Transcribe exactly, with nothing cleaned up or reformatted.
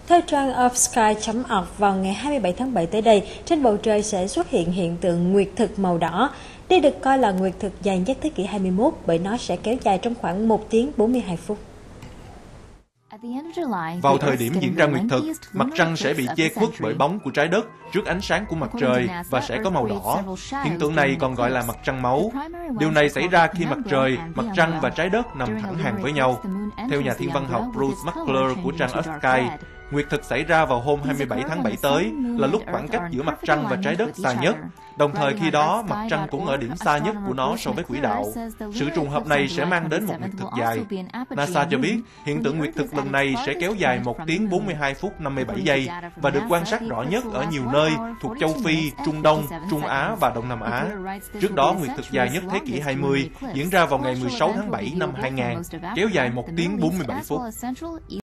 Theo trang earthsky chấm org, vào ngày hai mươi bảy tháng bảy tới đây, trên bầu trời sẽ xuất hiện hiện tượng nguyệt thực màu đỏ. Đây được coi là nguyệt thực dài nhất thế kỷ hai mươi mốt bởi nó sẽ kéo dài trong khoảng một tiếng bốn mươi hai phút. Vào thời điểm diễn ra nguyệt thực, mặt trăng sẽ bị che khuất bởi bóng của trái đất trước ánh sáng của mặt trời và sẽ có màu đỏ. Hiện tượng này còn gọi là mặt trăng máu. Điều này xảy ra khi mặt trời, mặt trăng và trái đất nằm thẳng hàng với nhau. Theo nhà thiên văn học Bruce McClure của trang Earthsky, nguyệt thực xảy ra vào hôm hai mươi bảy tháng bảy tới, là lúc khoảng cách giữa mặt trăng và trái đất xa nhất. Đồng thời khi đó, mặt trăng cũng ở điểm xa nhất của nó so với quỹ đạo. Sự trùng hợp này sẽ mang đến một nguyệt thực dài. NASA cho biết, hiện tượng nguyệt thực lần này sẽ kéo dài một tiếng bốn mươi hai phút năm mươi bảy giây và được quan sát rõ nhất ở nhiều nơi thuộc châu Phi, Trung Đông, Trung Á và Đông Nam Á. Trước đó, nguyệt thực dài nhất thế kỷ hai mươi diễn ra vào ngày mười sáu tháng bảy năm hai nghìn, kéo dài một tiếng bốn mươi bảy phút.